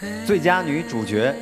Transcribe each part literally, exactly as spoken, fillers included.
最佳女主角，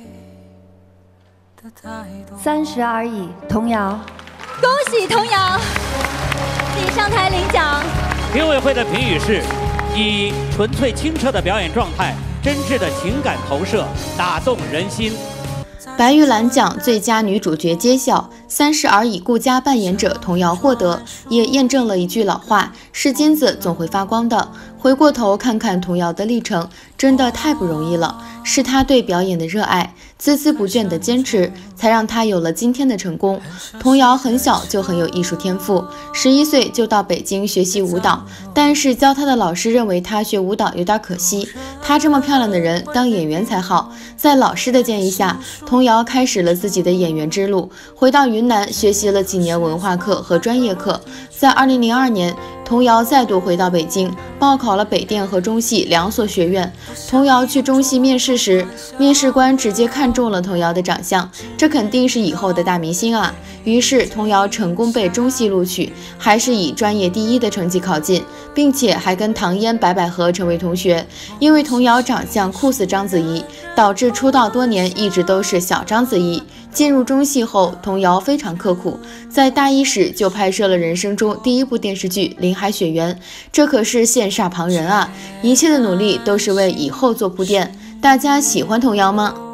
三十而已，童谣。 恭喜童谣，请上台领奖。 评委会的评语是：以纯粹清澈的表演状态、真挚的情感投射，打动人心。 白玉兰奖最佳女主角揭晓，三十而已顾家扮演者童谣获得，也验证了一句老话：是金子总会发光的。回过头看看童谣的历程，真的太不容易了。是他对表演的热爱，孜孜不倦的坚持，才让他有了今天的成功。童谣很小就很有艺术天赋，十一岁就到北京学习舞蹈，但是教他的老师认为他学舞蹈有点可惜，她这么漂亮的人当演员才好。在老师的建议下，童谣开始了自己的演员之路，回到云南学习了几年文化课和专业课。在二零零二年，童谣再度回到北京，报考了北电和中戏两所学院。童谣去中戏面试时，面试官直接看中了童谣的长相，这肯定是以后的大明星啊。于是童谣成功被中戏录取，还是以专业第一的成绩考进，并且还跟唐嫣、白百合成为同学。因为童谣长相酷似章子怡，导致出道多年一直都是小章子怡。进入中戏后，童谣非常刻苦，在大一时就拍摄了人生中第一部电视剧《林海雪原》，这可是羡煞旁人啊！一切的努力都是为以后做铺垫。大家喜欢童谣吗？